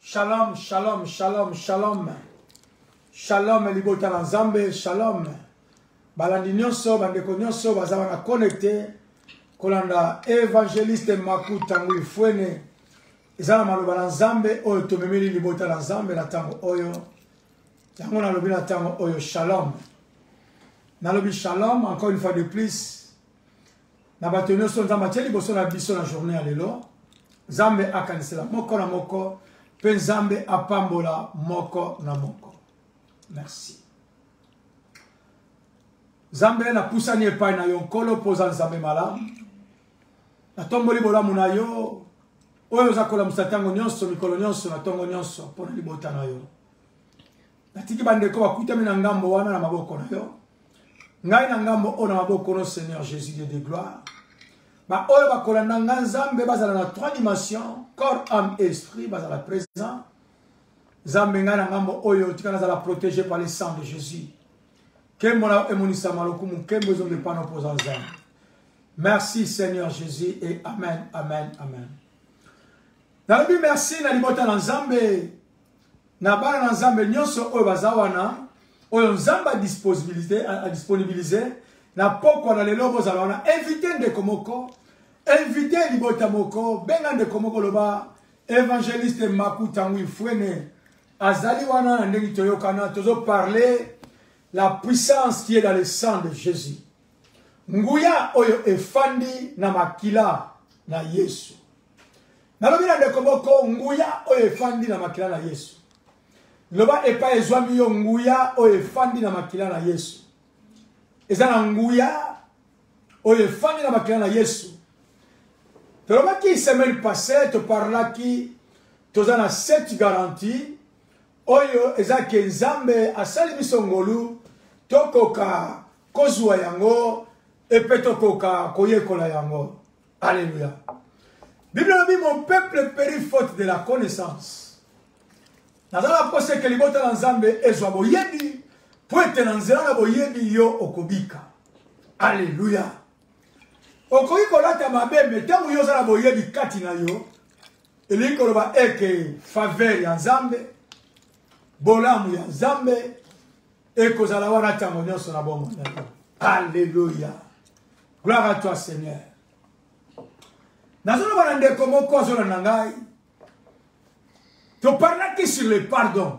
Shalom, shalom, shalom, shalom. Shalom, libota na Nzambe, shalom. Balandi nyonso, bandeko nyonso, bazaba na connecté. Kolanda évangéliste Makuta Ngui Fwene. Ezala maloba na Nzambe, oyo tomemeli libota na Nzambe na tango oyo. Yango na lobi na tango oyo, shalom. Na lobi shalom, encore une fois de plus. Na bato nyonso Nzambe atie liboso na biso na journée ya lelo. Nzambe akanisela moko na moko. Penzambe apambola moko na moko. Merci. Nzambe na pusani epai na yo nkolo poza Nzambe malamu. Na tomboli bolamu na yo. Oyo zakola musatango nyonso, mikolo nyonso, na tongo nyonso, pona libota na yo. Natiki bandeko bakutami na ngambo wana na maboko na yo. Ngai na ngambo o na maboko no Seigneur Jésus Dieu de gloire. Ba oyo bakolanda nga Nzambe bazala na 3 dimensions, corps, âme et esprit, bazala présent. Nzambe nga na ngambo oyo tika nazala protégé par le sang de Jésus. Kembo na emonisa malokumu kembo ezonde pa no poza Nzambe. Merci Seigneur Jésus et amen, amen, amen. Nalobi merci na libota na Nzambe. Na bana na Nzambe nyonso oyo bazawana, oyo Nzambe a disponibiliser. Na poko na lelo bozala wana invité ndeko moko, invité libota moko, benga ndeko moko loba évangéliste Makuta Ngui Fwene. Azali wana na ndenge toyokana tozo parler la puissance qui est dans le sang de Jésus. Nguya oyo efandi na makila na Yesu. Nalobi na ndeko moko nguya oyo efandi na makila na Yesu. Loba epa ezwami yo nguya oyo efandi na makila na Yesu. Ezana nguya oyo efandi na makila na Yesu. Tolobaki semaine passée to parlaki tozana 7 garanties oyo ezake Nzambe asali biso ngolu tokoka kozwa yango epe tokoka koyekola yango. Alléluia. Bible dit mon peuple périt faute de la connaissance. Nazala pose que libota na Nzambe ezwa boyebi poete na nzela na boyebi yo okobika. Alléluia. Okoki kolata mabembe tango yo zala boyebi kati na yo. Eli koloba eke faveur ya Nzambe, bolamu ya Nzambe, ekozala wana tango nyonso na bomo na yo. Alléluia. Gloire à toi Seigneur. Nazolo bana ndeko moko azola na ngai. To parlaki sur le pardon.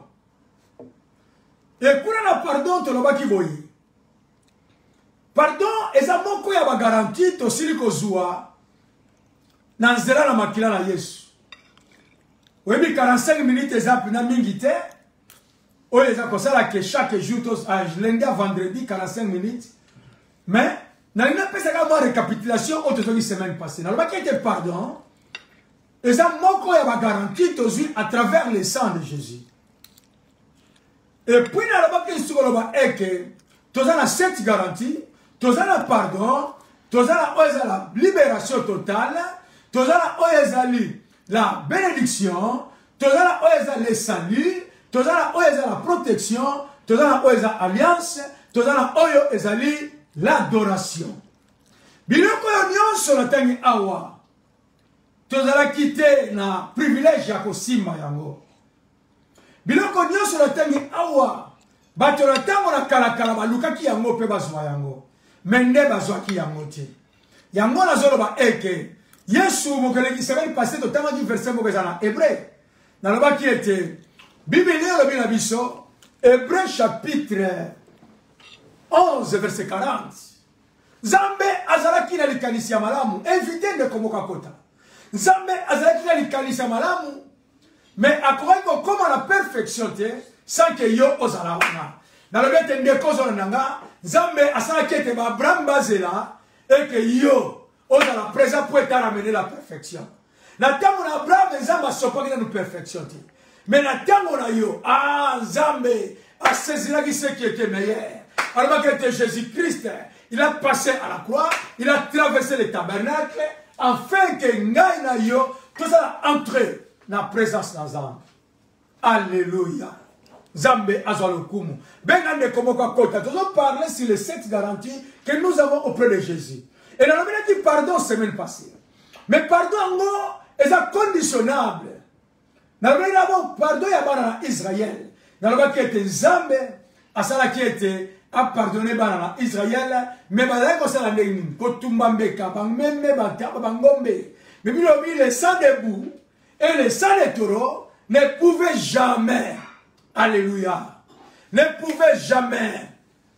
Et pour la pardon, tu l'as qui voyait. Pardon, et ça moko ya ba garantie to siliko zua. Nanzela na makila na Yesu. Webi 45 minutes ezap na mingite. Oye za kosala que chaque jour tos lundi à vendredi 45 minutes. Mais na ina pesa ka mo récapitulation autre chose semaine passée. Na ba qui était pardon. Et ça moko ya ba garantie to zui à travers le sang de Jésus. Et puis, dans le bas tu as cette garantie, tu as la pardon, tu as la libération totale, tu as la bénédiction, tu as le salut, tu as la protection, tu as l'alliance, tu as l'adoration. Biloko nyonso na tangi awa, tu as quitté na privilège ya kosima yango. Biloko nyonso na tangi awa bato na tango na kalakala balukaki yango pe bazwa yango mende bazwa ki yango te yango na zoloba eke Yesu mokeleki semaine passée to tanga du verset moko na Hébreu na loba ki ete Bible lobi na biso Hébreu chapitre 11 verset 40 Nzambe azalaki na likanisi ya malamu invité ndeko moko kota Nzambe azalaki na likanisi ya malamu. Mais après comme la perfection sans que yo ozala wana. Na le bete ndeko zo nanga, Nzambe asala kete ba Abraham bazela et que yo ozala présent pour ramener la perfection. Na tango na Abraham Nzambe asopa na perfection. Mais na tango na yo, Nzambe a saisi la ce qui était meilleur. Alors que Jésus-Christ, il a passé à la croix, il a traversé le tabernacle afin que ngai na yo tout ça entre na présence na Nzambe. Alléluia. Nzambe azalokumu. Benga ne komoko kota. Nous allons parler sur les 7 garanties que nous avons auprès de Jésus. Et nous avons dit pardon semaine passée. Mais pardon est conditionnable. Nalobi d'abord pardon ya bana na Israël. Naloba qui était Nzambe, asala qui était a pardonné bana na Israël, mais bazali ko sala ndenge ko tumba mbeka bameme bataba bangombe. Mais bilobi le sang de bou et le sang de taureau ne pouvaient jamais, alléluia, ne pouvaient jamais,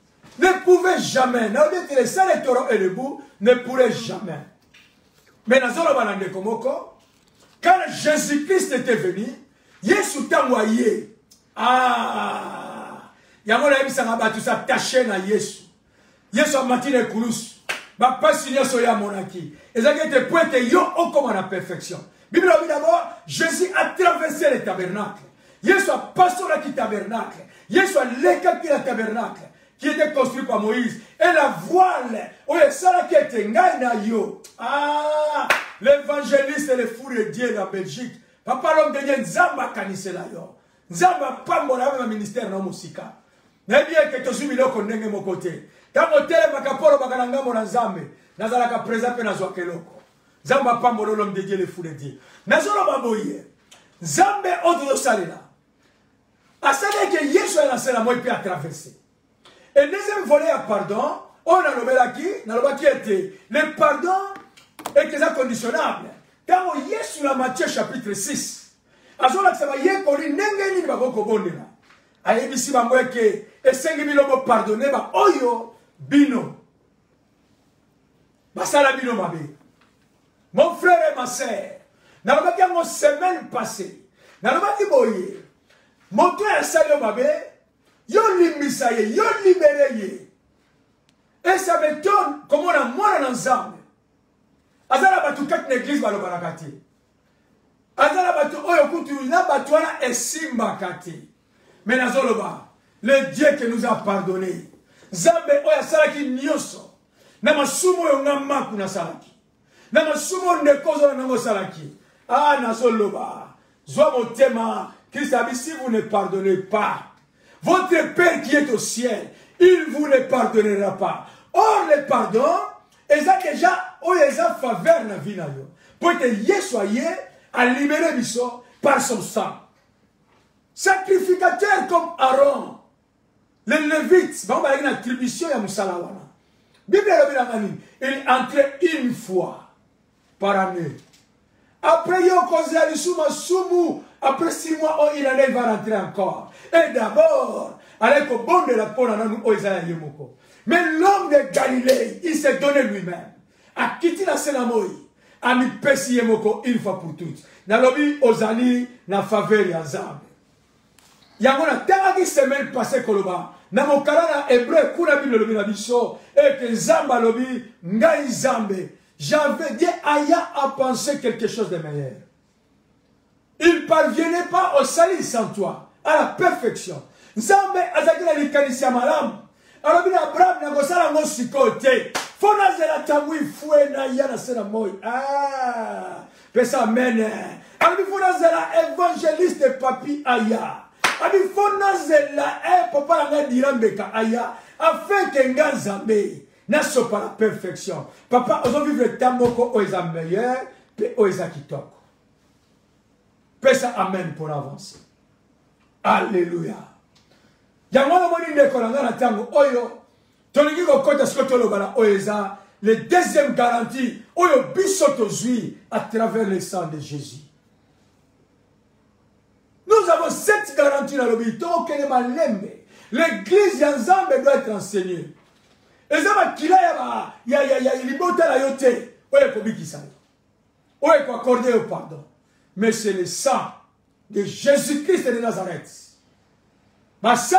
nalobi que le sang de taureau et le bou ne pourraient jamais. Mais dans le balande komoko, quand Jésus-Christ était venu, Yesu t'envoyé. Ah, yamona ebisanga batu sa taché na Yesu. Yesu a mati na kulus. Ba pasi nyoso ya monaki. Ezaki te pointe yo okoma na perfection. Bible dit d'abord, Jésus a traversé le tabernacle. Yesu a passé là qui tabernacle. Yesu a léqué le tabernacle qui était construit par Moïse. Et la voile, ça qui était ngai na yo. Ah, l'évangéliste et le fou de Dieu en Belgique. Papa l'homme de Dieu, Nzamba kanise la yo. Nzamba pas mon même ministère non musika. Mais bien que tu sois là qu'on n'ait mon côté. Quand on télé makapolo bakalanga mon Nzambe, nazala ka présenter na zo keloko. Nzamba pas mon l'homme de Dieu le fou de Dieu. Nazolo baboye. Nzambe odo salela. Asale que Yesu a lancé la moi peut traverser. Et deuxième volet à pardon, on a nommé qui était le pardon est conditionnable. Quand on est sur la Matthieu chapitre 6, à ce moment-là, ça va y être qu'on dit n'engagez pas beaucoup bonheur. Aïe ici va moi que et 5000 hommes pardonner bah oyo bino. Bah ça la bino ma bé. Mon frère et ma sœur, n'a pas qu'à mon semaine passée, n'a pas dit boye. Mon frère salio ma bé. Yo limisaye, yo libéré. Et ça m'étonne comment on a moins d'ensemble. Azala batu kat l'église balo barakati. Azala batu oyo kutu na batu wana esimba kati. Mais nazoloba, le Dieu qui nous a pardonné. Zambe oya salaki nyoso. Na masumo yo ngama kuna salaki. Na masumo ndekozo na ngo salaki. Ah nazoloba. Zwa motema, Christ a dit si vous ne pardonnez pas, votre Père qui est au ciel, il ne vous le pardonnera pas. Or, le pardon, il a déjà faveur dans la vie. Pour que Yesu a libéré Bisso par son sang. Sacrificateur comme Aaron, les Lévites, il y a une attribution à Moussalawana. Bible il entrait une fois par année. Après, il y a après 6 mois, il allait va rentrer encore. Et d'abord, avec le bon de la peau, mais l'homme de Galilée, il s'est donné lui-même. A quitté la Sénamoï, a mis Pessi Yemoko une fois pour toutes. N'a lobby aux années, n'a faveur ya Zambe. Yamona, tant que semaine passée, Koloba, n'a mon carana hébreu, Kourabi le lobby la bicho, et que Zamba lobby, Ngai Zambe. J'avais dit, Aya a pensé quelque chose de meilleur. Il ne parvenait pas au salut sans toi, à la perfection. Nzambe azakina likanisia malamu. Alors bien Abraham na gosala ngo sikote. Fona zela tamwi fue na yana sena moi. Ah, pesa amen. Alors fona zela évangéliste papi aya. Alors fona zela papa na dirambeka aya afin que nganzambe na so par la perfection. Papa ozo vivre tamoko o eza meilleur pe o eza kitoko. Pesa amen pour avancer. Alléluia. Yamona moni ndekolanga na tango oyo tolingi ko kota skoto lobala oeza le deuxième garantie oyo biso tozui à travers le sang de Jésus. Nous avons cette garantie dans le bito que le malembe l'église Nzambe doit être enseignée. Et ça va kila ya libota la yote oyo ko bikisa. Oyo ko accorder au pardon. Mais c'est le sang de Jésus-Christ de Nazareth. Ce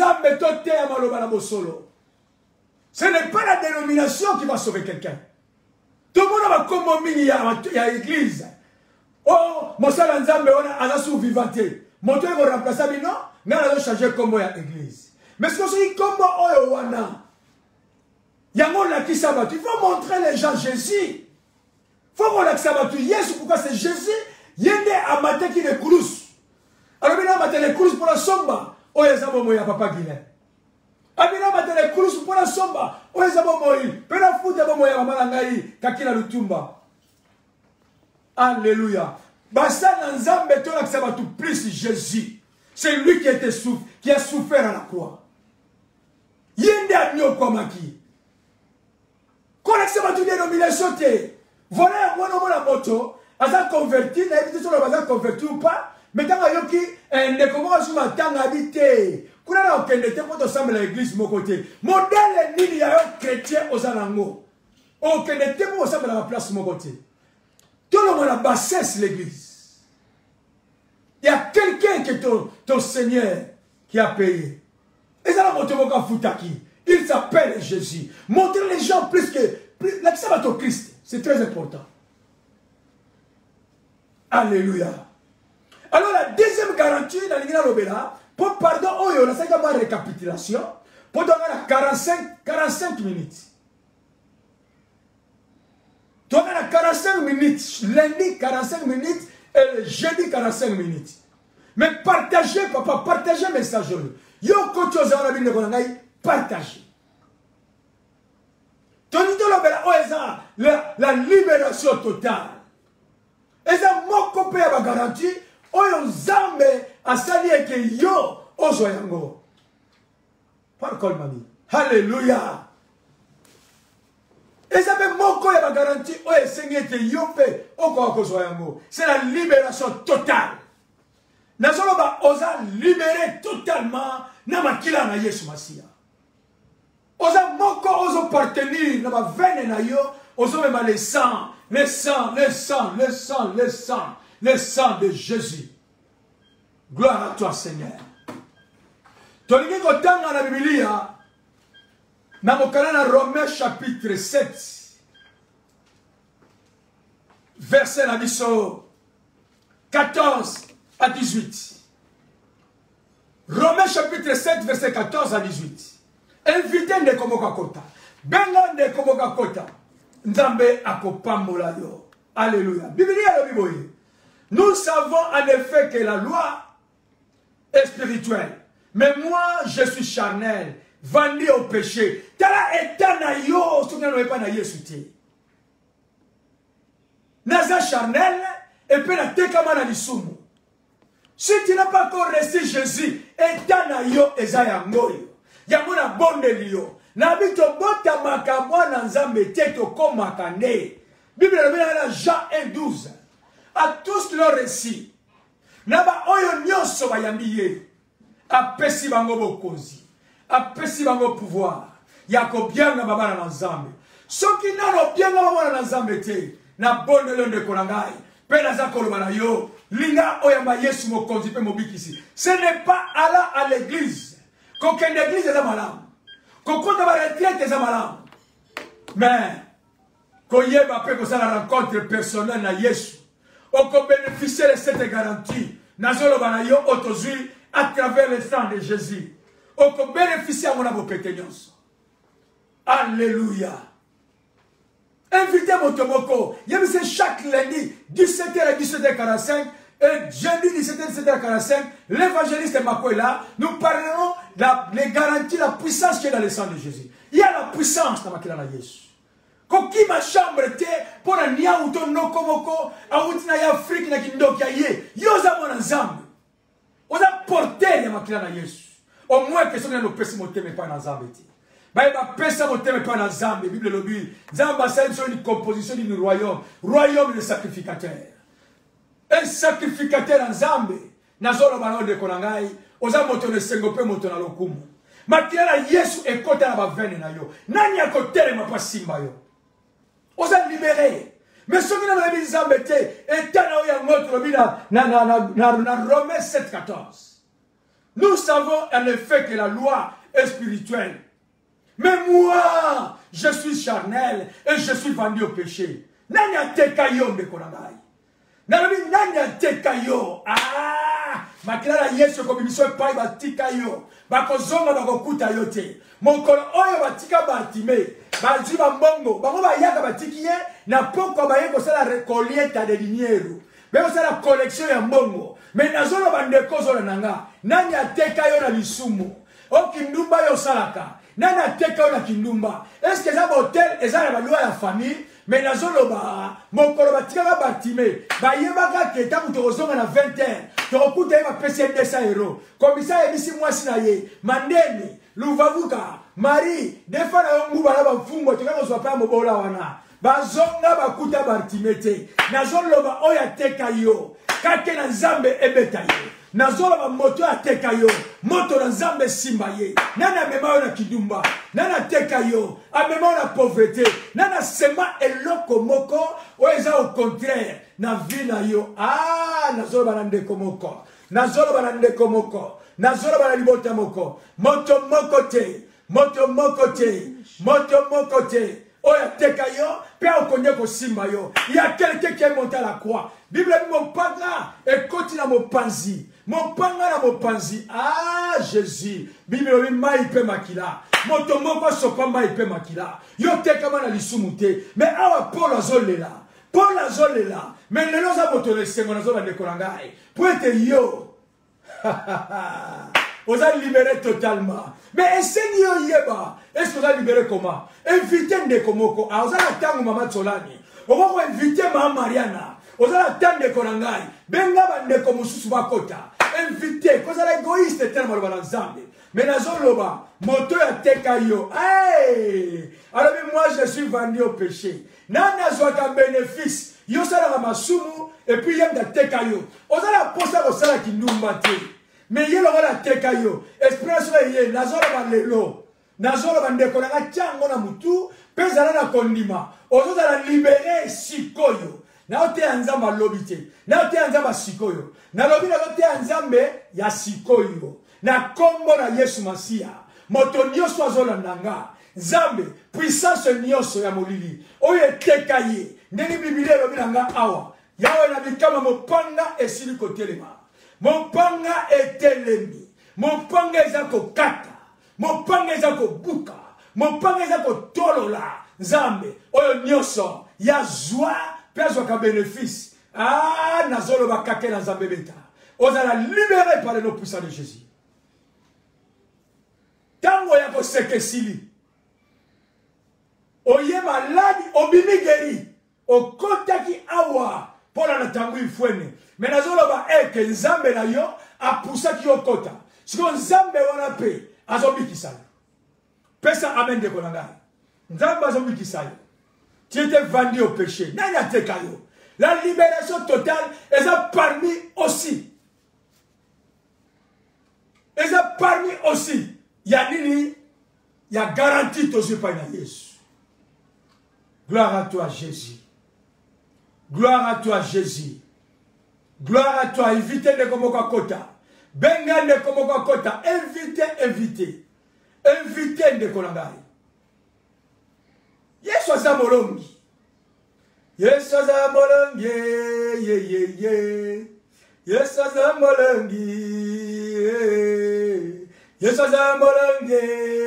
n'est pas la dénomination qui va sauver quelqu'un. Tout le monde va comme il y a l'église. Oh, mon sang Nzambe on a sous vivanté. Mon Dieu va remplacer mais non, mais on a changé comme l'église. Mais ce que c'est dit comme wana. Yamona qui s'abattu. Il faut montrer les gens Jésus. Il faut voir que s'abattu. Yes, pourquoi c'est Jésus? Yende amate qui les coulous. Alors bien amate les coulous pour la somba. Oyezabo moya papa Guilain. Abina amate les coulous pour la somba. Oyezabo moyi. Pena foute abo moya mama ngai kakila lutumba. Alléluia. Basa Nzambe to la ksaba tout plus Jésus. C'est lui qui a souffert à la croix. Yende agno kwa maki. Quand la ksaba tout dénomination te. Voilà moi la moto. Asa converti, na évité sur le bazar converti ou pas. Mais tant yoki ne comment sur ma tanga habité. Kuna na okende te pour ensemble l'église mon côté. Modèle nini ya yo chrétien aux alango. Okende te pour ensemble la place mon côté. Tout le monde a bassesse l'église. Il y a quelqu'un qui est ton Seigneur qui a payé. Et ça va montrer mon foutaki. Il s'appelle Jésus. Montrer les gens plus que la ça va ton Christ. C'est très important. Alléluia. Alors la deuxième garantie dans l'Église Lobela, pour pardon, oh yo, la cinquième récapitulation, pour donner 45 minutes. Tu as 45 minutes, lundi 45 minutes et le jeudi 45 minutes. Mais partagez, papa, partagez le message. Yo, quand tu as la Bible, partagez. La libération totale. Et ça, mon copain a garanti, oyo zambe a sali que yo, ozoyango. Parole, mamie. Alléluia. Et ça fait mon copain a garanti, oyo seigneur que yo pe, ozoyango. C'est la libération totale. Nazoloba oza libéré totalement na makila na Yesu Masia. Oza moko ozo partenir na ba veine na yo, ozo mema le sang de Jésus. Gloire à toi Seigneur. Tolingi kotanga na Biblia na mokana na Romains chapitre 7 verset na biso 14 à 18. Romains chapitre 7 verset 14 à 18. Invitez de Komokakota. Benga de Komokakota. Nzambe akopambola yo. Alléluia. Biblia le Biboye. Nous savons en effet que la loi est spirituelle. Mais moi, je suis charnel. Vendu au péché. Tala etana yo. Souvenez nous pas na Yesuti. Naza charnel. Et puis la tekama na lisumu. Si tu n'as pas encore reçu Jésus, etana yo ezaya ngoyo. Yamuna bonde liyo. Nabito bota makamwa na nzambe teto koma kande. Bible le Jean 1:12. À tous leur récit. Naba oyo nyonso bayambiye. Apesi bango bokonzi. Apesi bango pouvoir. Yako bien na baba na nzambe. Soki nano bien na baba na nzambe te. Na bonde le ndeko na ngai. Pe na za koloba na yo. Linga oyamba Yesu mokonzi pe mobikisi. Ce n'est pas aller à l'église. Qu'aucune église est malade. Qu'aucune retraite est malade. Mais, qu'on y ait la rencontre personnelle na Yesu. On peut bénéficier de cette garantie. Nazolo banayo autozui à travers le sang de Jésus. On peut bénéficier à mon abopétenios. Alléluia. Invitez mon tomoko. Il y a chaque lundi, 17h à 17h45. Et jeudi 17h45, l'évangéliste Mako est là. Nous parlerons des garanties, la puissance qui est dans le sang de Jésus. Il y a la puissance dans la Jésus. Koki ma chambre te pour un nia ou ton no komoko a outina ya Afrique na kindokia ye. Yoza mona nzambe. Oza porter ya makila na Yesu. Au moins que soki na no pesi moteme pa na nzambe ti. Ba ba pesa moteme pa na nzambe. Bible le dit. Nzamba c'est une composition du royaume. Royaume de sacrificateur. Un sacrificateur en Zambé. Nazolo bano de konangai. Oza moto ne sengope moto na lokumu. Makila na Yesu ekota na ba vene na yo. Nani akotele ma pa simba yo. Oza libéré. Mais ce qui n'a pas dit Zambé et tana ya moto bina na Romains 7:14. Nous savons en effet que la loi est spirituelle. Mais moi, je suis charnel et je suis vendu au péché. Nani ateka yo de konangai. Nani ateka yo. Ah! Makila Yesu ko biso pai batika yo. Bakozonga bakokuta yo te. Mokolo oyo batika batime. Bazi bambongo. Bango bayaka batikiye na poko baye ko sala recollieta de dinero. Beko sala collection ya mbongo. Mais nazolo bandeko zo nanga. Nani ateka yo na lisumu. Okindumba yo salaka. nana teka na kindumba. Est-ce que ça hôtel et ça la loi la famille mais na zolo ba mokolo batika batime ba yebaka ke ta kutozonga na 20 heures to okuta ba pese 200 €. Komisa ebisi mwasi na ye mandeni luvavuka Marie defa na yongu bana bafungwa to kana zwa pa mobola wana bazonga bakuta batimete na zolo ba oya teka yo kake na Nzambe ebeta ye. Nazolo moto ateka yo, moto na Nzambe simba ye. Nana mema na kidumba, nana teka yo, amema na pauvreté, nana sema eloko moko, oeza au contraire, na vie na yo. Ah, nazolo banande komoko, nazolo banande komoko, nazolo banalibota moko, moto moko te, moto moko te, moto moko te. Oya teka yo, pe okonye ko simba yo. Il y a quelqu'un qui est monté à la croix. Bible dit mon panga et continue à mon panzi. Mon panga na mon panzi. Ah Jésus. Bible dit maipe makila. Moto moko sopa maipe makila. Yo teka mana lisumute. Mais awa Paul azolela. Paul azolela. Mais le loza moto le sengo nazo bande kolangai. Pour être yo. Vous allez libérer totalement. Mais enseignez yeba. Est-ce que vous allez libérer comment? Invitez de komoko. Ah, vous allez attendre maman Tsolani. Vous allez inviter maman Mariana. Vous allez attendre kolangai. Benga bande komususu bakota. Invitez. Vous allez égoïste tellement dans l'ensemble. Mais nazoloba, moto ya teka yo. Hey! Alors moi je suis vendu au péché. Nana zwaka bénéfice. Yo sala masumu et puis yem da teka yo. Vous allez poser au sala kindumba te. Mais il y a la teka yo. Expresso ye nazolo balelo. Nazolo bandeko na chango na mutu, pesa na kondima. Ozo za libérer sikoyo. Na ote anzamba lobite. Na ote anzamba sikoyo. Na lobi na ote anzambe ya sikoyo. Na kombo na Yesu Masia. Moto nyoso azola nanga. Zambe puissance nyoso ya molili. Oye teka ye. Ndeni biblia lobi nanga awa. Yawe na bikama mopanga esili kotelema. Mopanga etelemi. Mopanga ezako kata. Mopanga ezako buka. Mopanga ezako tolola. Zambe. Oyo nyoso. Ya joie. Pezo ka bénéfice. Ah, nazolo bakake na zambe beta. Ozala libéré par le nom puissant de Jésus. Tango yako seke sili. Oye maladi. Obimi geri. Okotaki awa. Pola na tangu ifwene. Mais nazolo ba eke nzambe na yo apusa ki okota. Siko nzambe wana pe azobi kisala. Pesa amen de konanga. Nzambe azobi kisala. Tu étais vendu au péché. Nanya tekayo. La libération totale est parmi aussi. Et ça parmi aussi. Il y a garantie aux yeux par Jésus. Gloire à toi Jésus. Gloire à toi Jésus. Gloire à toi, invitez de Komoko Kota. Benga de Komoko Kota. Invitez. Invitez de Kolangai. Yesu azamolongi. Yesu azamolongi. Yesu azamolongi. Yesu azamolongi.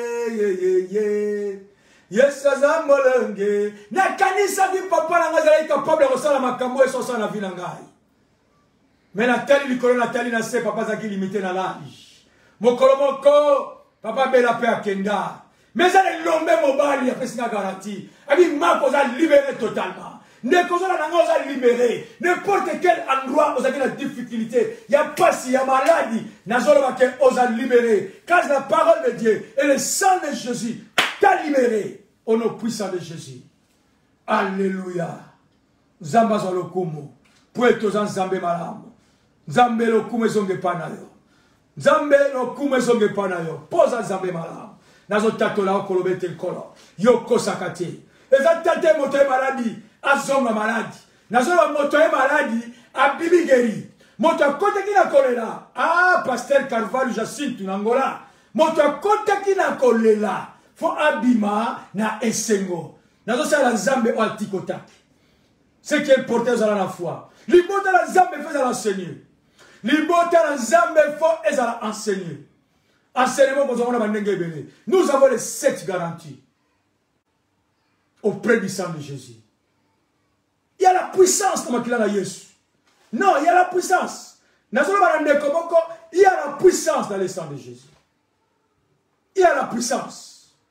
Yesu azamolongi. Na kanisa di papa na ngazala capable de resala makambo et sosa na vie na ngai. Mais Nathalie Nicolo Nathalie na se papa zaki limité na l'âge. Mokolo moko papa bela pe akenda. Mais ça le lombe mobali a fait une garantie. Abi mako za libéré totalement. Ne kozo na ngo za libéré. N'importe quel endroit vous avez la difficulté, il y a pas si il y a maladie, nazolo ba ke oza libéré. Car la parole de Dieu et le sang de Jésus t'a libéré au nom puissant de Jésus. Alléluia. Zamba zo lokumu. Pueto za nzambe malamu. Nzambe lokumu zonge panayo. Nzambe lokumu zonge panayo. Poza nzambe malamu. Nazo tatola okolobete nkolo. Yoko sakati. Eza tate moto maladi. Azonga maladi. Nazo moto maladi. Abibi geri. Moto kote kina kolela. Ah, Pasteur Carvalho Jacinto Nangola. Moto kote kina kolela. Fo abima na esengo. Nazo sala nzambe o atikotaki. Ce qui est important dans la foi. Libota la nzambe fait à l'enseigner. Libota la nzambe fait à l'enseigner. Enseignement nous avons les 7 garanties auprès du sang de Jésus. Il y a la puissance comme il a la Jésus. Non, il y a la puissance. Il y a la puissance dans le sang de Jésus. Il y a la puissance.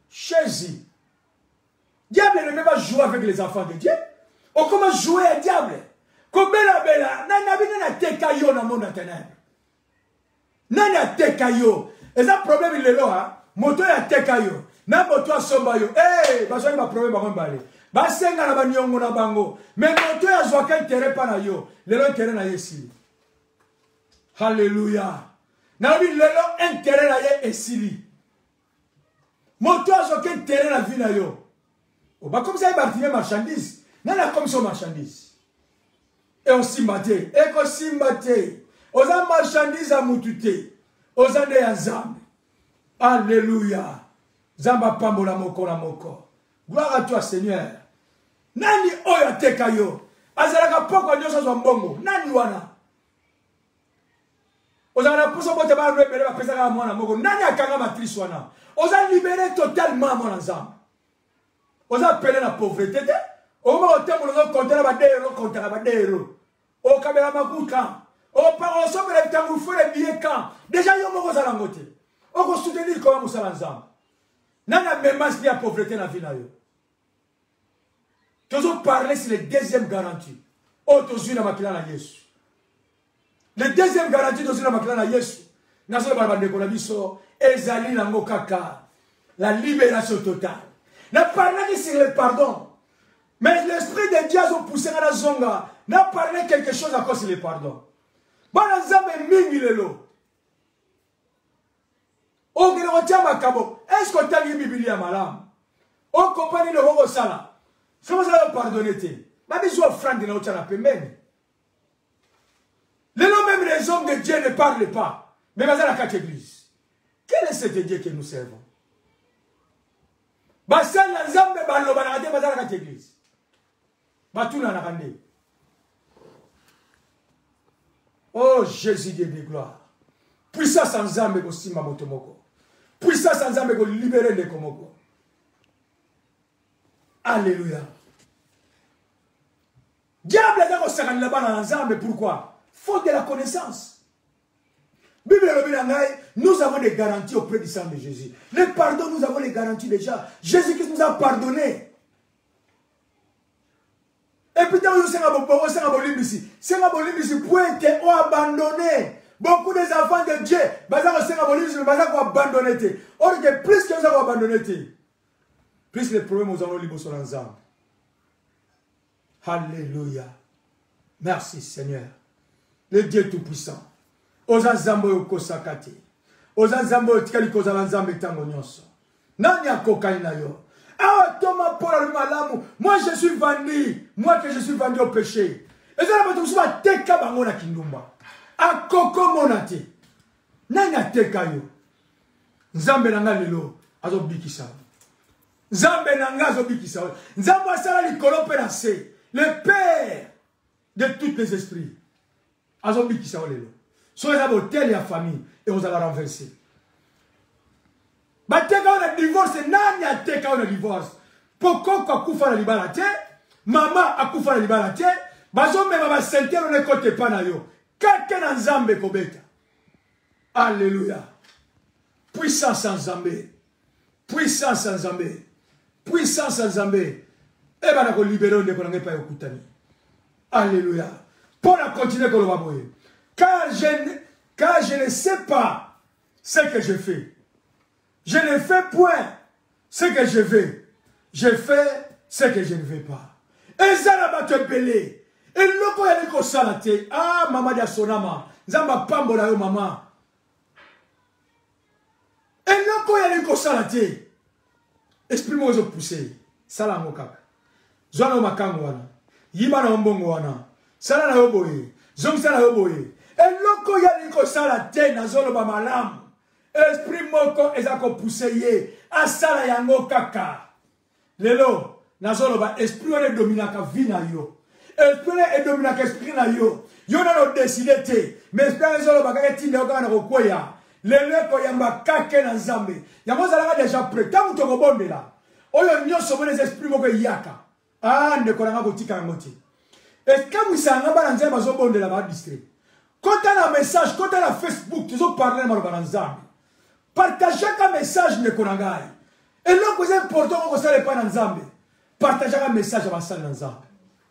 Jésus. Diable ne peut pas jouer avec les enfants de Dieu. On commence à jouer à diable. Comme bela bela, n'a teka yo na monde ténèbres. N'a teka yo. Et ça problème il est là, moto ya teka yo. Na moto asomba yo. Eh, bazo ba problème ba mbale. Ba senga na banyongo na bango. Mais moto ya zwaka intérêt pa na yo. Lelo intérêt na yesi. Alléluia. Na bi lelo intérêt na ye esili. Moto ya zwaka intérêt na vie na yo. O ba comme ça il marchandise. N'a comme son marchandise. Et on simbate, et qu'on simbate, aux marchandises à moutute, aux années à Zamb. Alléluia. Zamba pambola moko la moko. Gloire à toi, Seigneur. Nani oya tekayo. Azalaka poko nyoso zo mbongo. Nani wana. Ozana puso bote ba rebele ba pesa ka mwana moko. Nani akanga matrice wana. Oza libéré totalement mon Zamb. Oza appelé la pauvreté. Au moment où tu as compté la badero, compté la badero. Au caméra makuka. Au par au sommet de temps où il faut les billets quand. Déjà, il y a un mot à l'angoté. On va soutenir comment nous allons ensemble. Nana même masque la pauvreté dans la vie. Toujours parler sur les deuxièmes garanties. Oh, tu as makila na Yesu. Les deuxièmes garanties, tu as makila na Yesu. Naso ba bande ko la biso ezali na ngokaka. La libération totale. N'a parlé sur le pardon. Mais l'esprit de Dieu a poussé dans la zonga. N'a parlé quelque chose à cause du pardon. Bon, est-ce que tu as lu la Bible à malam? On comprend le rogo sala. C'est pour ça que pardonner. Mais ils sont offrande de notre pembeni. Les noms même les hommes de Dieu ne parlent pas. Mais dans la quatre église. Quel est cet Dieu que nous servons? Bassan la zambe balo banade dans la quatre église. Oh Jésus de gloire. Puissance sans âme ko sima motomoko. Puissance sans âme ko libérer les komoko. Alléluia. Diable est dans sa là-bas dans l'ensemble, pourquoi? Faute de la connaissance. Bible nous avons des garanties auprès du sang de Jésus. Le pardon, nous avons les garanties déjà. Jésus-Christ nous a pardonné. Et puis, c'est un abandonné. Beaucoup des enfants de Dieu, abandonné. Or, plus que nous avons abandonné, plus les problèmes nous avons libérés sur l'ensemble. Alléluia. Merci Seigneur. Le Dieu Tout-Puissant. Oza zambo yokosakati. Oza zambo yotikali kozala nzambe tango nyonso. Nani akokaina yo? Ah, Thomas Paul a le malamu. Moi je suis vendu. Moi que je suis vendu au péché. Et ça va tout ça teka bango na kindumba. Akoko monate. Nani ateka yo? Nzambe nanga lelo azo bikisa. Nzambe nanga azo bikisa. Nzambe asala likolo pe na se. Le père de tous les esprits. Azo bikisa lelo. Soyez à l'hôtel et à la famille et vous allez renverser. Bateka on a divorce, nani a teka on a divorce. Pourquoi akufa na libala te? Maman akufa na libala te? Bazo me baba sentel on ne côté pas na yo. Kake na nzambe kobeta. Alléluia. Puissance en Zambé. Puissance en Zambé. Puissance en Zambé. Et ben on libérer on ne connaît pas yokutani. Alléluia. Pour la continuer qu'on va boire. Car je ne sais pas ce que je fais. Je ne fais point ce que je veux. Je fais ce que je ne veux pas. Et ça va te belé. Et l'autre il y a des salate. Ah, maman dia sonama. Zamba pambola yo maman. Et l'autre il y a des salate. Esprit-moi aux poussés. Salam kaka. Zwana makango wana. Yiba na mbongo wana. Sala na yoboye. Zomsa na yoboye. Et loko yali ko sala te na zolo ba malam. Esprit moko ezako pousseye asala yango kaka. Lelo na zolo ba esprit one dominaka vina yo. Esprit e dominaka esprit na yo. Yo na no décider te. Mais esprit zolo ba ka tinde okana na kokoya. Lelo ko yamba kake na Nzambe. Yango zala déjà prêt. Tant to kobondela. Oyo nyoso mone esprit moko yaka. Ah ndeko na botika ngoti. Et quand vous savez ba Nzambe bazobondela ba district. Quand tu as un message, quand tu as un Facebook, tu as parlé de Zambie. Partagez un message de Konangai. Et là, c'est important qu'on ne pas dans Nzambe. Partagez un message à Bassal dans Nzambe.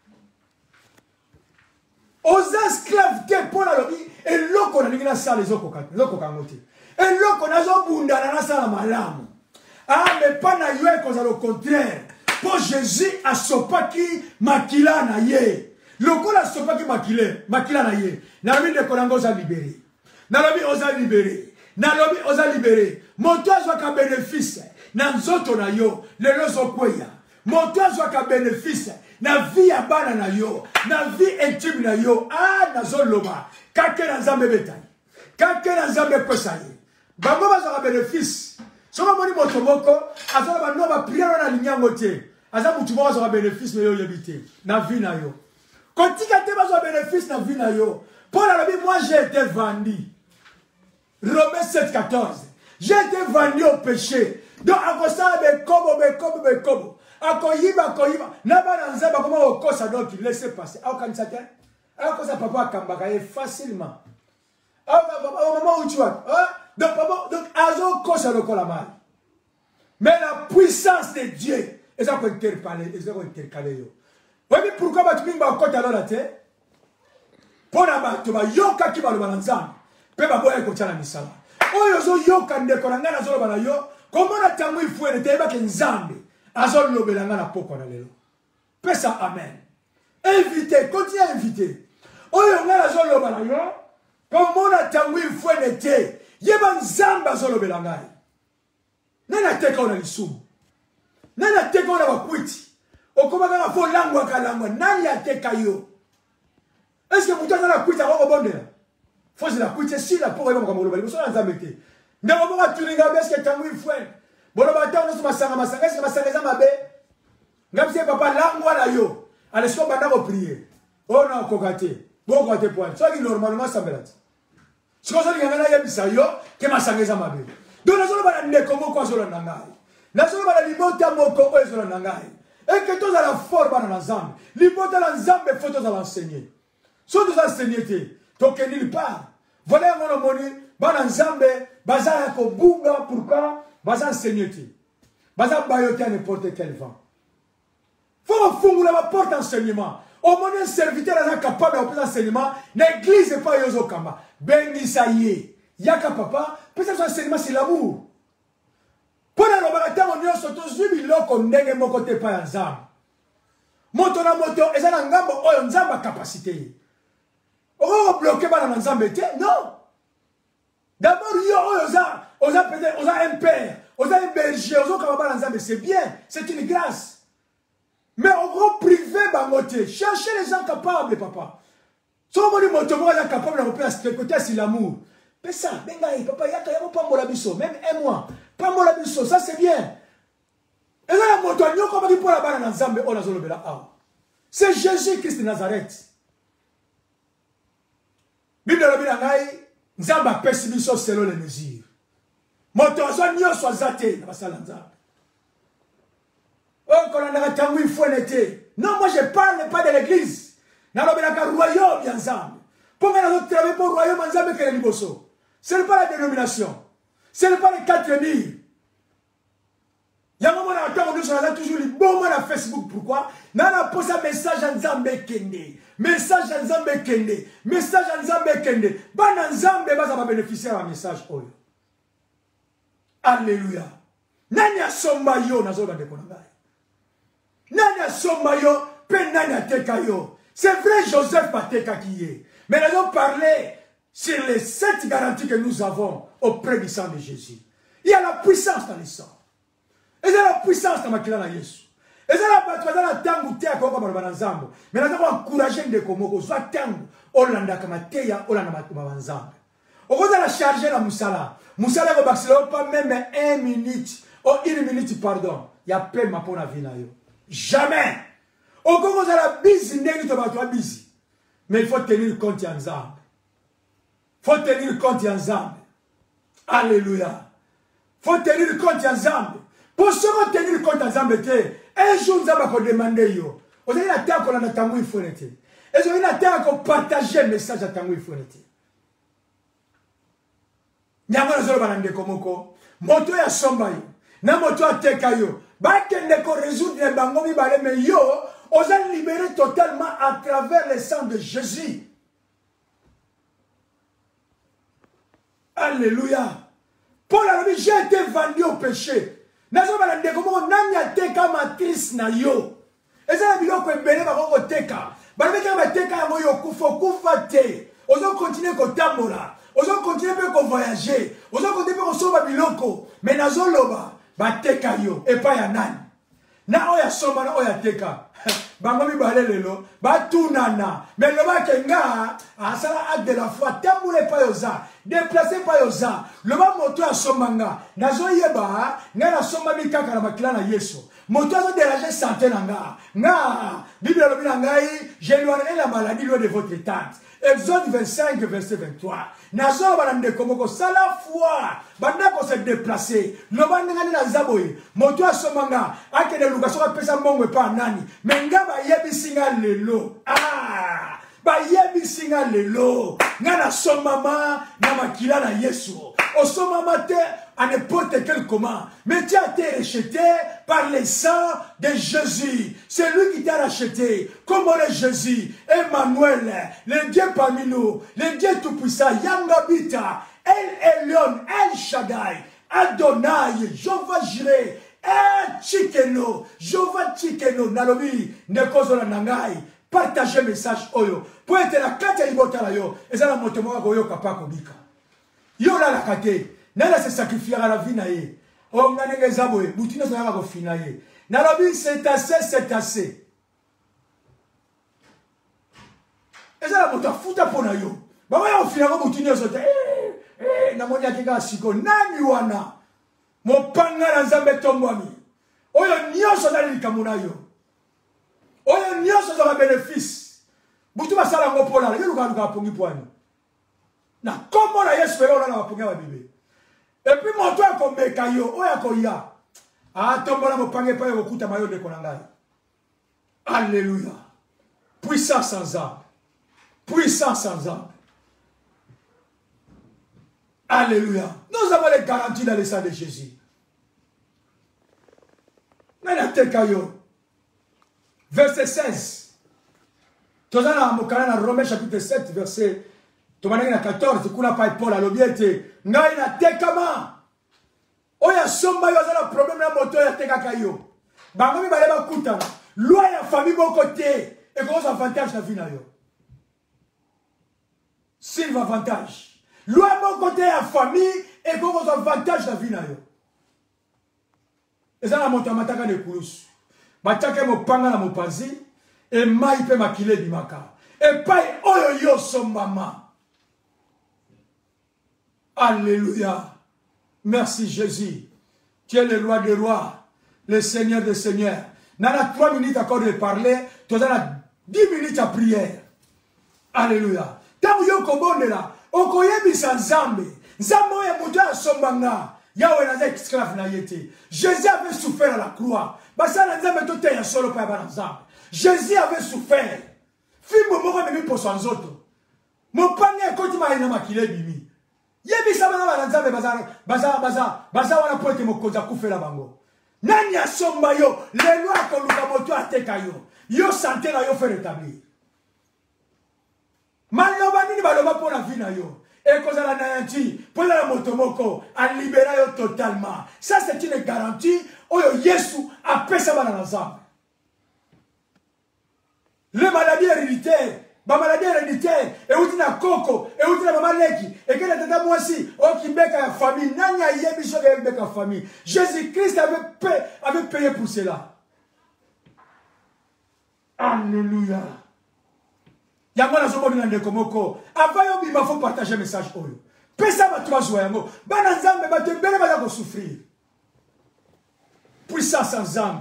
Aux esclaves pour la lobby, et là qu'on a dit les autres kangote. Et là qu'on a dit bunda na sala malamu. Ah mais pas na yé cause au contraire. Pour Jésus a sopaki makila na yé. Loko la sopaki makila na yé. Na lobby de konango oza libéré. Na lobby oza libéré. Na lobby oza libéré. Monto azwa ka bénéfice. Na nzoto na yo, le lozo kweya. Monto azwa ka bénéfice. Na vie ya bana na yo, na vie intime na yo, ah na zoloba, kake na nzambe betani, kake na nzambe pesaye. Bango bazaka bénéfice. Soko moni moto moko, azola ba no ba prière na linyango te. Aza mutu moko azaka bénéfice na yo yebite, na vie na yo. Kotika te bazaka bénéfice na vie na yo. Paul a dit, moi j'ai été vendu. Romains 7,14. J'ai été vendu au péché. Donc à cause de bekobo. Akoyiba. Naba nanzaba comment au kosa donc il laisse passer. A quand ça te. A cause papa kambaka facilement. Au moment où tu vois. Donc papa donc azo kosa le mal. Mais la puissance de Dieu, et ça peut intercaler, yo. Oui, pourquoi tu m'as dit alors la terre? Pour la batte, yoka qui va le balanzam. Pe ba boye ko tala misala. Oyo zo yoka ndeko na ngana zo bana yo. Comment na tamu ifu ene teba ke nzambe. Azol lobela ngana poko na lelo. Pesa amen. Invité, continue à inviter. Oyo ngana zo lobela yo. Comment na tamu ifu ene te. Yeba nzamba zo lobela ngai. Nana teka ona lisumu. Nana teka ona bakwiti. Okoma ngana fo langwa kalangwa. Nani ateka yo. Est-ce que vous avez la cuite à rebondir? Faut que la cuite si la pauvre est comme le balai. Vous savez, vous avez n'a pas tu regardes est-ce que tu as eu fouet. Bon, le matin, on se masanga, est-ce que masanga ma bé? Même si papa l'angwa la yo. Allez, si on va prier. Oh non, cocaté. Bon, cocaté point. Soit qui normalement ça me l'a dit. Si on se dit qu'il y a bisa yo, que masanga ma bé. Donc, la zone va la nekomo kwa zone nangai. La zone va la limota moko kwa zone nangai. Et que tous à la forme dans l'ensemble. Limota l'ensemble, il faut tous à l'enseigner. Soit nous enseignés, donc nulle part. Voilà mon moni, Bananzambe, Baza ko bunga, pourquoi? Baza enseigné. Baza bayote à n'importe quel vent. Faut fouiller la porte d'enseignement. Au moins un serviteur est capable de faire enseignement, l'église n'est pas yozo kamba. Bengi ça y est. Yaka papa, peut-être enseignement c'est l'amour. Pour la robarata, on y a surtout suivi l'eau ndenge mon côté pas ensemble. Moto na moto, et ça n'a ngambo, on nzamba capacité. Oh, bloqué par l'ensemble, non. D'abord, on a un père, on a un berger, on a un c'est bien, c'est une grâce. Mais on va priver bangoté, chercher les gens capables, papa. Si on dit moto, on est capable de faire côté c'est l'amour. Mais ça, papa, il y a pas mon labisso, même un mois, pas mon labisso, ça c'est bien. Et là, la moto, on va dire pour la barre ensemble, on a zolobé là. C'est Jésus-Christ de Nazareth. Bible de la Bible, Nzamba pessimisme selon les mesures. Motozo nyo so zate na basala Nzamba. Oh, quand on a tangu il faut n'était. Non, moi je parle pas de l'église. Na lobela ka royaume ya Nzamba. Pour que nous travailler pour royaume Nzamba que liboso. Ce n'est pas la dénomination. Ce n'est pas les 4000. Il y a un moment où nous sommes toujours les bons à Facebook. Pourquoi? Nana pose un message à Nzambe Kende. Message à Nzambe Kende. Message à Nzambe Kende. Ban Nzambe va bénéficier d'un message. Alléluia. Nani a somba yo na zoba de konangai. Nani a somba yo pe nani a teka yo. C'est vrai Joseph Pateka qui est. Mais nous allons parler sur les 7 garanties que nous avons auprès du sang de Jésus. Il y a la puissance dans le sang. Et c'est la puissance dans makila na Yesu. Et c'est la bataille dans la tangu te akoka barabara nzambo. Mais nous avons encouragé de komoko soit tangu olanda kama teya olanda matuma nzambo. On va la charger la musala. Musala ko baxilo pas même 1 minute ou 1 minute pardon. Il y a peine ma pona vie na yo. Jamais. On commence à la bise ndenge to batwa bise. Mais il faut tenir compte ya nzambo. Faut tenir compte ya nzambo. Alléluia. Faut tenir compte ya nzambo. Pour se tenir compte ensemble, un jour nous allons demander yo. Vous avez la terre qu'on a tango il faut être. Et vous avez la terre qu'on partage le message à tango il faut être. Nyama na zolo banande komoko. Moto ya somba yo. na moto ateka yo bakende ko résoudre les bango mibale mais yo osa libéré totalement à travers le sang de Jésus. Alléluia. Paul a dit, j'ai été vendu au péché. Nazo balande comment nani ateka matrice na yo. Eza biloko ebele bakoko teka. Balabeka bateka yango yo kufa te. Ozo continuer ko tambola. Ozo continuer pe ko voyager. Ozo continuer ko soba biloko. Mais nazo loba bateka yo et pas ya nani. Na oya soma na oya teka. Bango mibale lelo batunana. Mais loba kenga asala acte de la foi tamboule pa yoza. Déplacé pa yoza. Loba moto ya somanga. Nazo yeba ngana soma mikaka na makila na Yesu. Moto a dérangé santé nanga. Nga Bible lobi nangai, j'éloignerai la maladie loin de votre tente. Exode 25 verset 23. Nazo balande komoko sala foi. Banda ko se déplacer. Loba ngani na zaboy. Moto a somanga akene lukaso ka pesa mbongo pa nani. Menga ba yebi singa lelo. Ah! Ba yebi singa lelo. Ngana somama na makila na Yesu. O somama te à n'importe quel comment. Mais tu as été racheté par le sang de Jésus. C'est lui qui t'a racheté. Comment est Jésus? Emmanuel, le Dieu parmi nous, le Dieu tout-puissant, Yangabita, El Elyon, El Shaddai, Adonai, Jehovah Jireh, El Chikeno, Jehovah Chikeno, Nalobi, Nekozola Nangai. Partagez le message oyo. Pour être la carte de l'ibota yo. Et ça la montement goyo kapako bika. Yo la la kate. Nala se sacrifiera la vie na ye. O nganenge zaboye. Butino zanga ko fina ye. Nalobi c'est assez, c'est assez. Et ça la mota futa pona yo. Ba wa yo fina ko butino zote. Na monya kika siko nani wana. Mo panga na nzambe tombwami. Oyo nyoso na likamuna yo. Oyo nyoso za bénéfice. Butu basala ngo pola. Yo luka luka pongi poani. Na komo na Yesu pelo na pongi wa bibe. Et puis mon toit comme Bekayo, oya koya. Ah, tombola mo pange pa yo kuta mayo de konangai. Alléluia. Puissance sans âme. Puissance sans âme. Alléluia. Nous avons les garanties dans le sang de Jésus. Menatekayo. Verset 16. Tozana mokana na Romains chapitre 7 verset Tomanenge na 14 kuna pa Paul alobiete ngai na tekama. Oya somba yo azala problème na moto ya tekaka yo. Bango mi baleba kutana. Loi ya famille boko te et gros avantage na vie na yo. Silve avantage. Loi boko te ya famille et gros avantage na vie na yo. Ezala moto mataka ne kulus. Batake mo panga na mopanzi et mai pe makile bimaka. Et pai oyo yo sombama. Alléluia. Merci Jésus. Tu es le roi des rois, le Seigneur des seigneurs. Nana 3 minutes encore de parler, tu as 10 minutes à prière. Alléluia. Tant yo kobondela, okoyebisa nzambe. Nzambe oyo mutu asombanga. Yahweh naza esclave na yete. Jésus avait souffert à la croix. Basala nzambe to te ya solo pa ba nzambe. Jésus avait souffert. Fimbo moko memi poso nzoto. Mopanga ekoti ma ina makile bimi. Yebisa bana ba nzambe baza wana poete mokoza kufela bango. Nani asomba yo, lelo akoluka moto ateka yo. Yo santé na yo fait rétablir. Maloba nini baloba pour la vie na yo. Et cause la nanti, pour la motomoko, à libérer yo totalement. Ça c'est une garantie. Oyo Yesu a pesa bana nzambe. Les maladies héréditaires. Ba maladie héréditaire, et où tu na coco, et où tu na maman leki, et que la tata moi aussi, oh qui beka la famille, nanya yebi so de beka famille. Jésus-Christ avait payé pour cela. Alléluia. Yamona zobo ni ndeko moko. Avant yo bima faut partager message oyo. Pesa ba 3 jours yango. Bana nzambe ba te bele ba ko souffrir. Puissance en nzambe.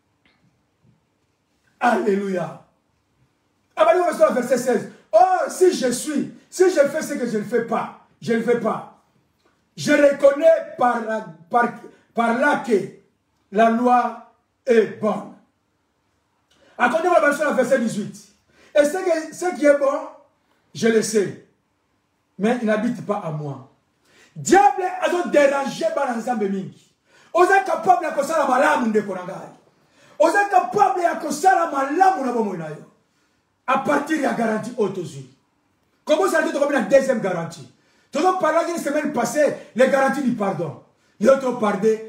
Alléluia. Verset 16. Oh, si je fais ce que je ne fais pas, je ne fais pas. Je reconnais par là que la loi est bonne. À côté de la version, verset 18. Et ce qui est bon, je le sais. Mais il n'habite pas à moi. Diable a dérangé par l'ensemble mingi. oza capable ya kosala malamu ndeko na ngai oza capable ya kosala malamu na bomoi na yo à partir ya garantie autozwi comment ça dit comme la deuxième garantie toujours parlé la semaine passée les garanties du pardon toujours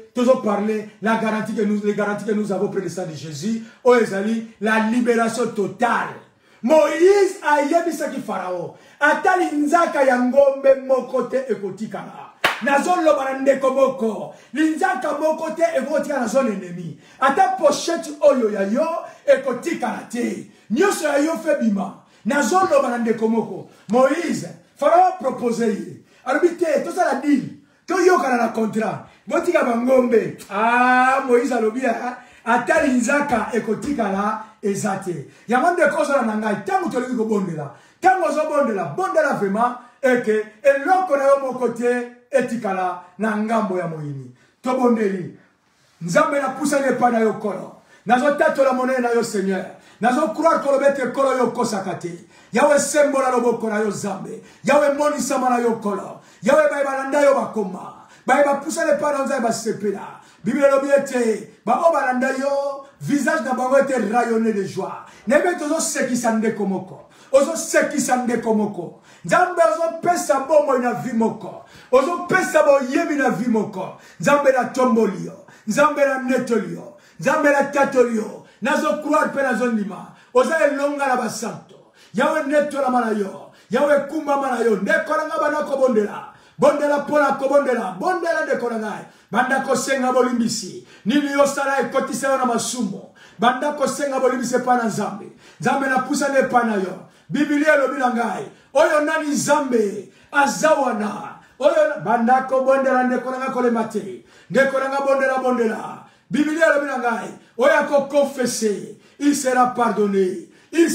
parlé la garantie les garanties que nous avons près de ça de Jésus au ezali la libération totale. Moïse a yebisaki Pharaon atali nzaka ya ngombe moko te ekotikala nazoloba na ndeko moko linzaka moko te ekotikala na zone ennemi ata pochette oyo ya yo ekotikala te nyonso ya yo febima nazoloba na ndeko moko Moïse Pharaon proposé ye alobi te tosala deal toyokana na contrat botika bangombe Moïse alobi atali nzaka ekotikala ezate yango ndeko ozola na ngai ntango tolingi kobondela ntango ozobondela bondela vraiment eke eloko na yo moko te etikala na ngambo ya moyini tobondeli nzambe napusani epai na yo kolo nazotatola monene na yo Seigneur nazokroire koloba ete kolo yo okosaka te yawe sembola loboko na yo Nzambe yawe monisama na yo kolo yawe bayebalanda yo bakoma bayebapusani epai na nzambe basepela Bible elobi ete bao balanda yo visage na bango ete rayonné de joie nebe tozosekisa ndeko moko ozosekisa ndeko moko nzambe ozopesa bomoi na vi moko ozopesa boyebi na vi moko nzambe na tomboli yo nzambe na netoli yo nzambe na tatoli yo nazokroire mpe nazondima oza elonga na basanto yawe netolama na yo yawe kumbama na yo ndeko na ngai bana kobondela bondela mpona kobondela bondela ndeko na ngai banda kosenga bolimbisi nini yosala ekotisa yo na masumo banda kosenga bolimbisi epai na nzambe nzambe napusani epai na yo Biblia elobi na ngai oyo nani nzambe aza wana oyo banda kobondela ndeko na ngai kolema te ndeko na ngai bondela Biblia elobi na ngai oyo akokonfese il sera pardonné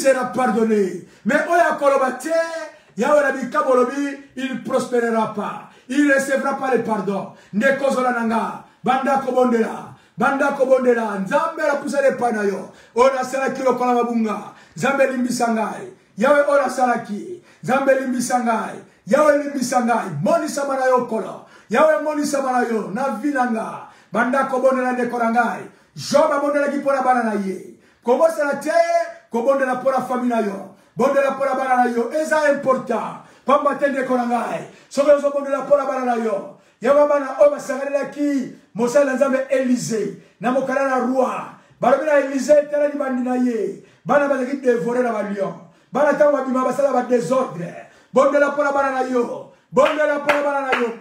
mais oyo akoloba te yawe na bikabo lobi il prospérera pas il ne recevra pas le pardon ndeko zola nanga banda kobondela nzambe la pusale epai na yo oyo nasalaki lokola mabunga nzambe limbisa ngai yawe oyo nasalaki nzambe limbisa ngai yawe limbisa ngai monisama na yo kolo yawe monisama na yo na vi na nga banda kobondela ndeko na ngai Job abondelaki mpo na bana na ye kobosela te kobondela mpo na fami na yo bondela mpo na bana na yo eza important pamba te ndeko na ngai soki ozobondela mpo na bana na yo yawe bana oyo basanganelaki mosali na nzambe Élysée na mokala na roi balobi na Élysée etalaki bandi na ye bana bazalaki dévoré na balion bana ntango babima basala badésordre bondela mpo na bana na yo bondela mpo na bana na yo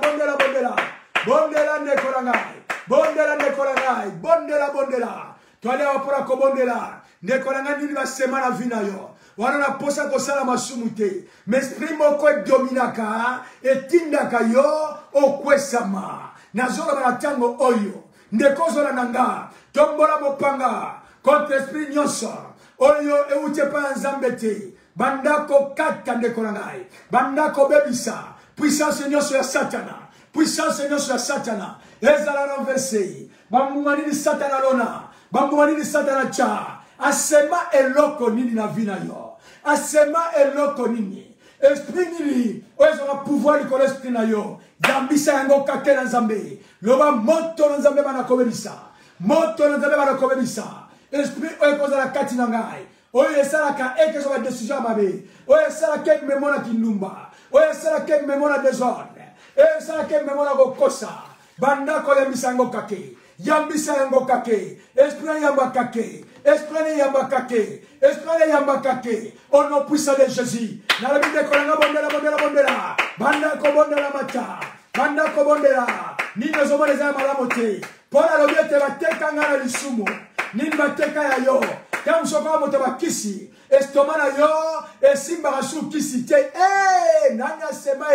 bondela ndeko na ngai bondela toali awa mpo na kobondela ndeko na ngai nini basema na vi na yo wana na posa kosala masumu te mais esprit moko edominaka etindaka yo okwesama nazoloba na ntango oyo ndeko ozola na nga tombola mopanga contre esprit nyonso oyo euti epai ya nzambe te banda kokata ndeko na ngai banda kobebisa puissance nyonso ya satana ezala renverse bambuma nini satana lona bambuma nini satana tya asema eloko nini na vi na yo asema eloko nini esprit nini oyo ezala pouvoir likolo esprit na yo yambisa yango kake na nzambe loba moto na nzambe bana kobebisa esprit oyo ekozala kati na ngai oyo esalaka ekezo ba décision mabe oyo esalaka ememona kindumba oyo esalaka ememona désordre oyo esalaka ememona kokosa banda koyambisa yango kake esprit yamba kake au nom puissant de Jésus na la bide kolanga bondela banda kobondela mata banda kobondela nino zomone za malamu te pona lobiete bateka ngana lisumu nini bateka ya yo kam soko moto bakisi estomana yo esimba rasu kisi te nani asema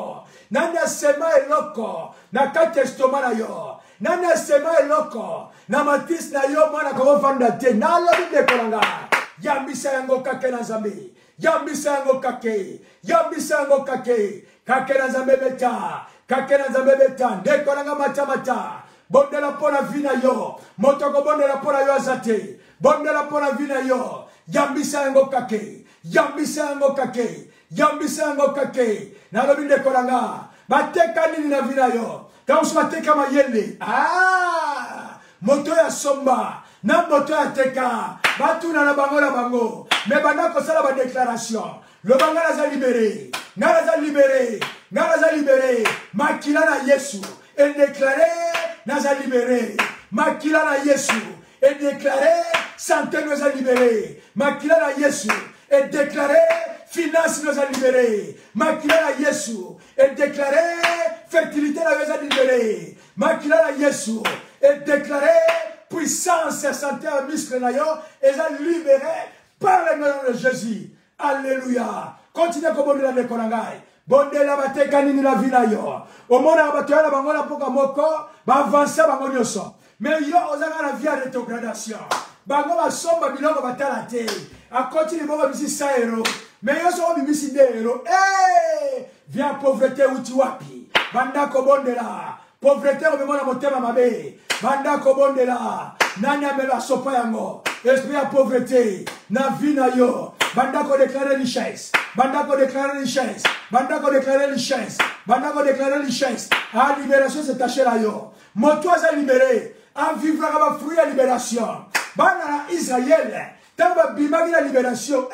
eloko na kati estomana yo nani asema eloko na matis na yo mwana ko vanda te na lobi de kolanga yambisa yango kake na nzambe kake na nzambe beta ndeko nanga mata bondela pona vina yo motoko bondela pona yo azate bondela pona vina yo yambisa yango kake na lobi ndeko nanga bateka nini na vina yo Tant que teka mayele. Ah! Moto ya somba. Na moto ya teka. Batuna na bango la bango. Mais bana ko sala ba déclaration. Le banga za libéré. Nga za libéré. Nga za libéré. Makila na Yesu. Et déclaré na za libéré. Makila na Yesu. Et déclaré santé nous a libéré. Makila na Yesu. Et déclaré finance nous a libéré. Makila na Yesu. Et déclaré fertilité nous a libéré. Makila na Yesu. Et déclaré puissance et santé à muscle nayo. Et a libéré par le nom de Jésus. Alléluia. Continuez comme on l'a dit. Bonde la bate kanini la vida yo. Au monde la bate la bangola poka moko. Ba avancer bango nyoso. Mais yo ozanga la vie à rétrogradation. Bango ba somba biloko batala te. A continue bongo bisi 100 euros. Mais yo so bisi 2 euros. Eh! Viens pauvreté uti wapi. Banda ko bonde la. Pauvreté o memona motema mabe. Banda ko bonde la. Nani amela sopa yango. Esprit à pauvreté. Na vie na yo. Banda ko déclarer richesse. Banda ko déclarer richesse. Banda ko déclarer richesse. Banda ko déclarer richesse. Ah, libération c'est taché là yo. Moto a libéré. En vivre avec fruit à libération. Bana Israël. Tamba bimagi la libération.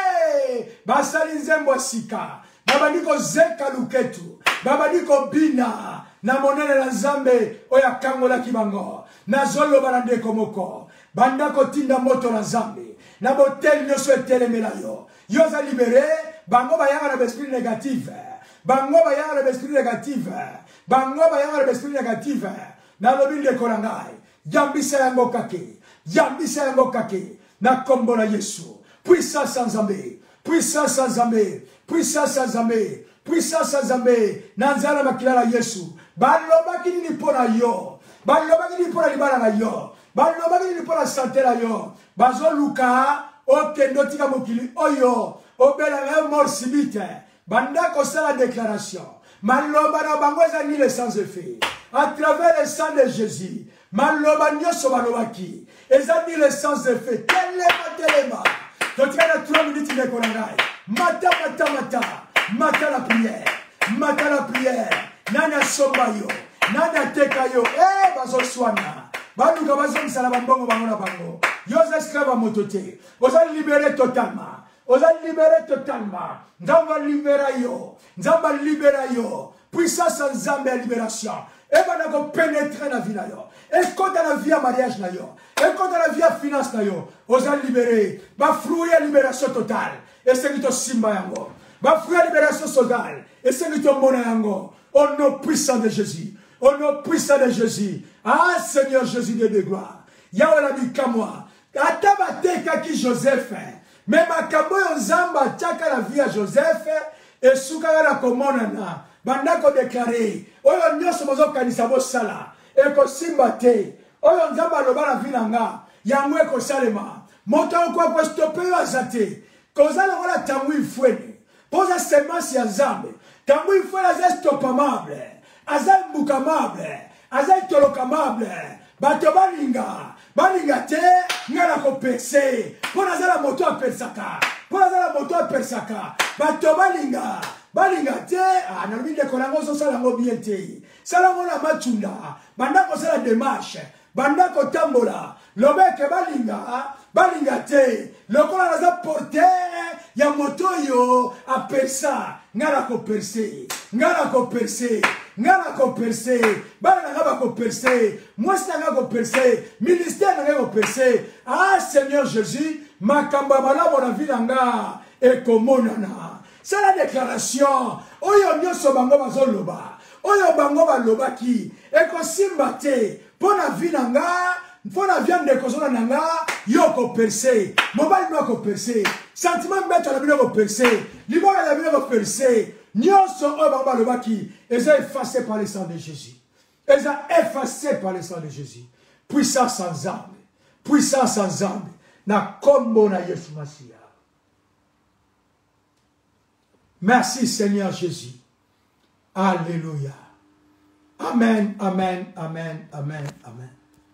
Eh! Basali nzembo sika. Babadi ko zeka luketu. Babadi ko bina. Na monene la Nzambe oya kangola kibango. Na zolo balande komoko. Banda ko tinda moto la Nzambe. Na botel nyoso etelemela yo. Yo za libéré. Bango bayanga na esprit négatif. Bango bayanga na esprit négatif. Bango bayanga na esprit négatif. Na lobi de kolangai. Jambisa yango kake. Jambisa yango kake. Na kombo na Yesu. Puissance sans Nzambe. Puissance sans Nzambe. Puissance sans Nzambe. Puissance sans Nzambe. Na nzala makila na Yesu. Baloba kini ni pona yo. Baloba kini pona libala na yo. Baloba kini pona santé na yo. Bazo luka okendo tika mokili oyo. Obela mort subite. Banda kosa la déclaration. Maloba na bango ezali le sans effet. À travers le sang de Jésus. Maloba nyoso balobaki. Ezali le sans effet. Telema. Donc il y a 3 minutes de kolangai. Mata. Mata la prière. Mata la prière. Nana sombayo. Nana tekayo. Eh bazo swana. Baluka bazo misala bambongo bango na bango. Yosa esclave motote. Osa libéré totalement. Osa libéré totalement. Nzamba libéra yo. Nzamba libéra yo. Puissance en Nzambe à libération. Et va nous pénétrer dans la vie. Et quand dans la vie à mariage, et quand dans la vie à finance, osa libérer. Va fruit à libération totale. Et c'est que simba yango. Va fruit à libération totale. Et c'est que ton mona yango. Au nom puissant de Jésus. Au nom puissant de Jésus. Ah Seigneur Jésus de gloire. Yahweh la bikamwa. Atabate kaki Joseph. Mais ma kabo Nzamba tchaka la vie à Joseph. Et soukara la komonana. Banda ko déclaré. Oyo nyoso mozo kanisa bo sala. E ko simba te. Oyo Nzamba loba la vie nanga. Yango e ko salema. Moto kwa stopper yo azate. Kozala wala tangu ifwene. Posa semence ya Nzambe. Tangu ifwene aza stoppamable. Aza mbukamable. Aza itolokamable. Bato balinga te. Ngana ko perse. Pona zala moto a persaka. Pona zala moto a persaka. Bato balinga te. Ah, na lubi de kolango so sala ngo bien te. Sala ngo na machunda. Banda ko sala démarche. Banda ko tambola. Lobeke balinga te. Lokola naza porter ya moto yo a persa. Ngana ko perse. Bana nga ko perse. Mwesta nga ko perse. Ministère nga ko perse. Ah Seigneur Jésus, makamba malabo na vie nga e komonana. C'est la déclaration. Oyo nyoso bango bazoloba. Oyo bango balobaki. E ko simba te. Pona vie nga. Pona viande de kozona nanga. Yo ko perse. Mobali no ko perse. Sentiment beto la bino ko perse. Libora la bino ko perse. Nyoso oyo bango balobaki. Eza effacé par le sang de Jésus. Eza effacé par le sang de Jésus. Puissance en Nzambe. Puissance en Nzambe. Na kombo na Yesu Masiya. Merci Seigneur Jésus. Alléluia. Amen, amen, amen, amen, amen.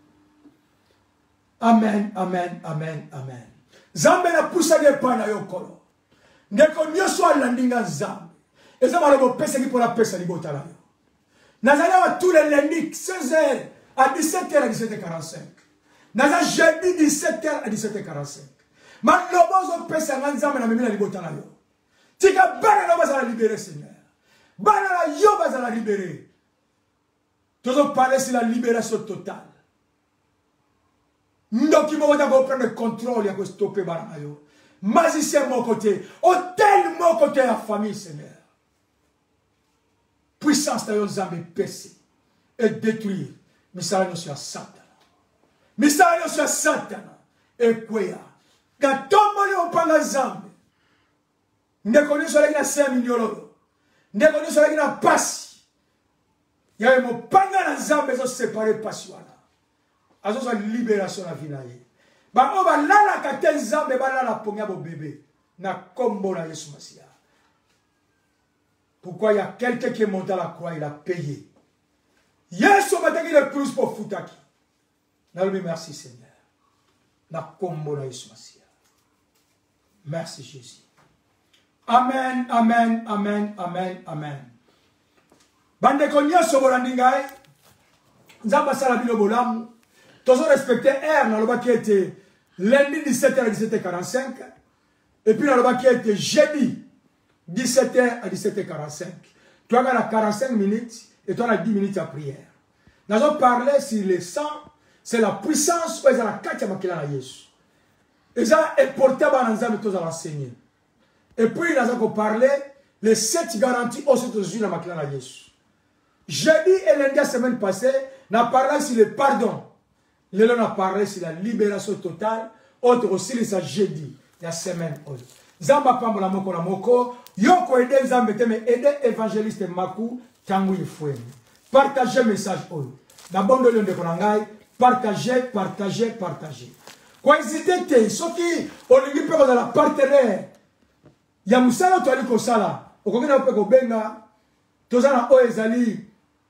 Amen, amen, amen, amen. Nzambe na pusa de pana yokolo. Ndeko nyoso alandinga Nzambe. Eza malobo pesa ki pona pesa libota la yo. Nazala tous les lundis, 16h à 17h à 17h45. Nazala jeudi 17h à 17h45. Ma lobozo pesa nganza na mimi na libota na yo. Tika bana na bazala libérer Seigneur. Bana na yo bazala libérer. Toujours parler sur la libération totale. Ndoki mo wata go prendre contrôle ya ko stopper bana na yo. Magicien mon côté, hôtel mon côté la famille Seigneur. Puissance de Zambé percer et détruire. Misala no sur Satan. Misala no sur Satan. Et quoi? Quand tombe le panga Zambé. Ndekoni sur la 5 millions. Ndekoni sur la passe. Il y a un panga na Zambé so séparé passion. Azo sa libération la vie na ye. Ba o ba lala ka Zambé ba lala ponga bo bébé na kombo na Yesu Masia. Pourquoi il y a quelqu'un qui est monté à la croix, il a payé. Yesu m'a dit le plus pour Foutaki. Merci Seigneur. Na kombo na Yesu Masia. Merci Jésus. Amen, amen, amen, amen, amen. Bande konya soborandingai. Nzamba sala bino bolamu. Tous respecté R, dans le bas qui était lundi 17h à 17h45. Et puis dans le bas qui était jeudi 17h à 17h45. Toi, tu as 45 minutes et toi, tu as 10 minutes à prière. Nous avons parlé sur le sang, c'est la puissance, ou la carte de Jésus. Et ça est porté par nous avons tous enseigné. Et puis nous avons parlé les 7 garanties aussi de Jésus dans la Jésus. Jeudi et lundi la semaine passée, nous avons parlé sur le pardon. Nous avons parlé sur la libération totale. Autre aussi, c'est jeudi, la semaine. Zamba pambola moko na moko. Yoko aider Zamba teme aider évangéliste Makou tangu ifoué. Partagez message oyo. Na bondo le ndeko nangai, partagez, partagez, partagez. Kwa hésiter te, soki olingi pe ko la partenaire. Ya musala to ali ko sala. Okongena pe ko benga. Tozana o ezali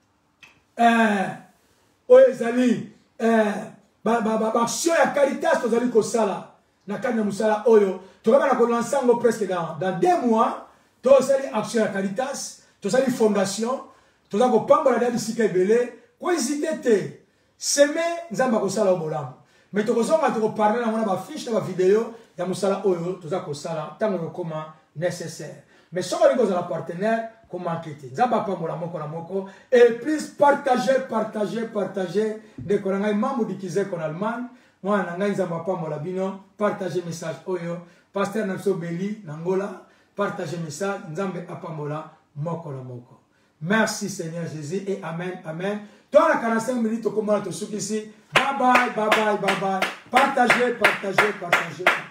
action ya Caritas tozali ko sala. Na kanya musala oyo to kama na ko lansango presque dans 2 mois to sali action ya Caritas to sali fondation to za ko pambola da bisika ebele ko hésiter te seme nzamba ko sala obolam mais to ko zonga to ko parler na ba fiche na ba vidéo ya musala oyo to za ko sala tango koma nécessaire mais so ko za la partenaire comment quitter nzamba pambola moko na moko et plus partager de ko ngai mambo dikize ko en Allemagne. Moi, je partagez message oyo, pasteur Namso Beli, Nangola, partagez message, Nzambe Apambola, Moko la Moko. Merci Seigneur Jésus et Amen, Amen. Toi, la 45 minutes, comment tu ici. Bye bye, bye bye, bye bye. Partagez.